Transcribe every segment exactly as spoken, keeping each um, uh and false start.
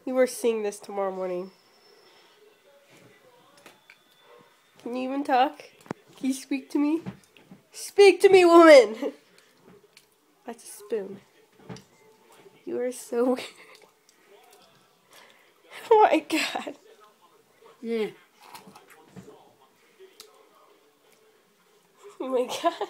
You were seeing this tomorrow morning. Can you even talk? Can you speak to me? Speak to me, woman! That's a spoon. You are so weird. Oh my god. Yeah. Oh my god.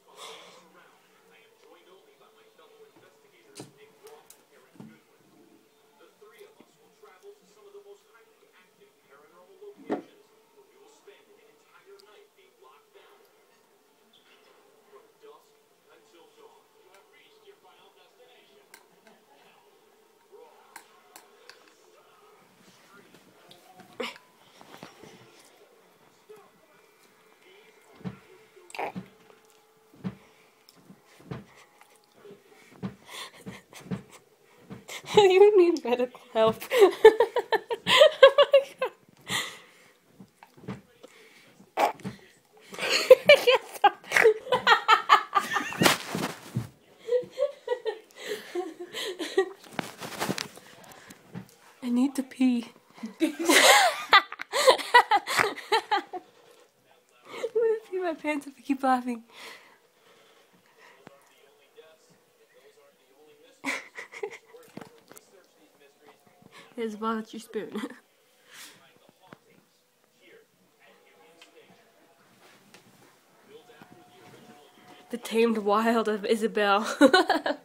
You need medical help. Oh my god. I can't stop. I need to pee. I'm gonna pee my pants if I keep laughing. Here's about your spoon. The tamed wild of Isabel.